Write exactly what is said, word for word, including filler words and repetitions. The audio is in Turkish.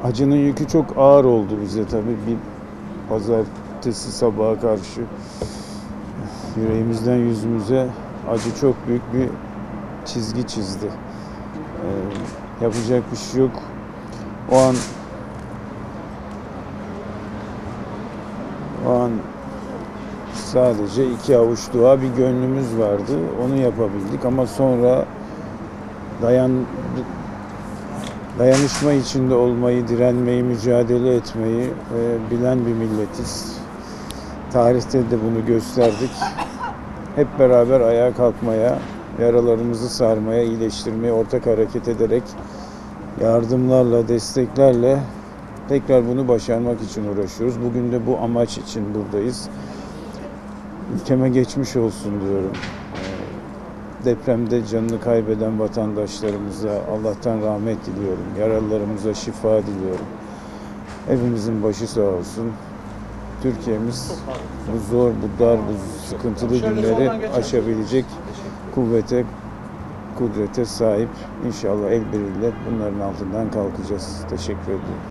Acının yükü çok ağır oldu bize tabii. Bir pazartesi sabaha karşı yüreğimizden yüzümüze acı çok büyük bir çizgi çizdi. Ee, yapacak bir şey yok. O an o an sadece iki avuç dua, bir gönlümüz vardı. Onu yapabildik ama sonra dayan dayanışma içinde olmayı, direnmeyi, mücadele etmeyi e, bilen bir milletiz. Tarihte de bunu gösterdik. Hep beraber ayağa kalkmaya, yaralarımızı sarmaya, iyileştirmeye ortak hareket ederek yardımlarla, desteklerle tekrar bunu başarmak için uğraşıyoruz. Bugün de bu amaç için buradayız. Ülkeme geçmiş olsun diyorum. Depremde canını kaybeden vatandaşlarımıza Allah'tan rahmet diliyorum. Yaralılarımıza şifa diliyorum. Hepimizin başı sağ olsun. Türkiye'miz bu zor, bu dar, bu sıkıntılı günleri aşabilecek kuvvete, kudrete sahip. İnşallah el birliğiyle bunların altından kalkacağız. Teşekkür ediyorum.